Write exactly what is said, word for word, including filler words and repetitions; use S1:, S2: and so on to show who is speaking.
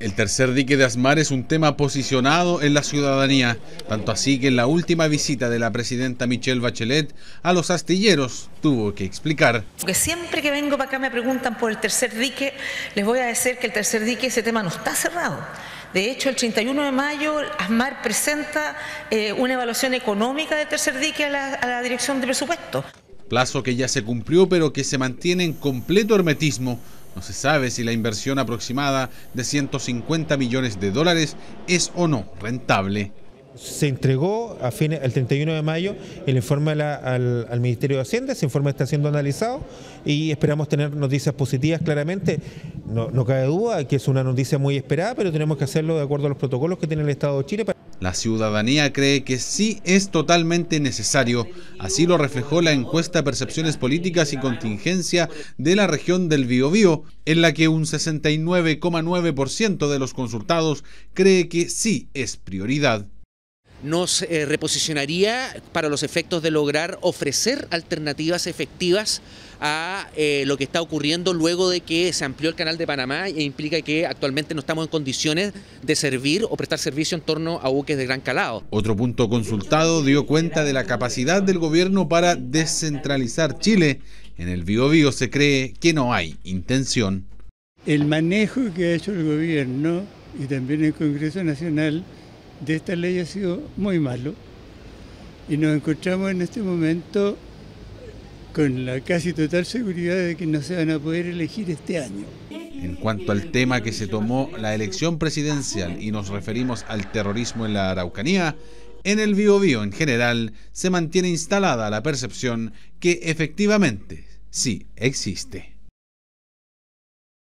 S1: El tercer dique de Asmar es un tema posicionado en la ciudadanía, tanto así que en la última visita de la presidenta Michelle Bachelet a los astilleros tuvo que explicar.
S2: Porque siempre que vengo para acá me preguntan por el tercer dique, les voy a decir que el tercer dique, ese tema no está cerrado. De hecho, el treinta y uno de mayo, Asmar presenta eh, una evaluación económica del tercer dique a la, a la Dirección de Presupuesto.
S1: Plazo que ya se cumplió, pero que se mantiene en completo hermetismo. No se sabe si la inversión aproximada de ciento cincuenta millones de dólares es o no rentable.
S3: Se entregó a fines, el treinta y uno de mayo el informe a la, al, al Ministerio de Hacienda. Ese informe está siendo analizado y esperamos tener noticias positivas claramente. No, no cabe duda que es una noticia muy esperada, pero tenemos que hacerlo de acuerdo a los protocolos que tiene el Estado de Chile.
S1: La ciudadanía cree que sí es totalmente necesario. Así lo reflejó la encuesta Percepciones Políticas y Contingencia de la región del Biobío, en la que un sesenta y nueve coma nueve por ciento de los consultados cree que sí es prioridad.
S4: Nos eh, reposicionaría para los efectos de lograr ofrecer alternativas efectivas a eh, lo que está ocurriendo luego de que se amplió el Canal de Panamá e implica que actualmente no estamos en condiciones de servir o prestar servicio en torno a buques de gran calado.
S1: Otro punto consultado dio cuenta de la capacidad del gobierno para descentralizar Chile. En el Biobío se cree que no hay intención.
S5: El manejo que ha hecho el gobierno y también el Congreso Nacional de esta ley ha sido muy malo y nos encontramos en este momento con la casi total seguridad de que no se van a poder elegir este año.
S1: En cuanto al tema que se tomó la elección presidencial y nos referimos al terrorismo en la Araucanía, en el Biobío en general se mantiene instalada la percepción que efectivamente sí existe.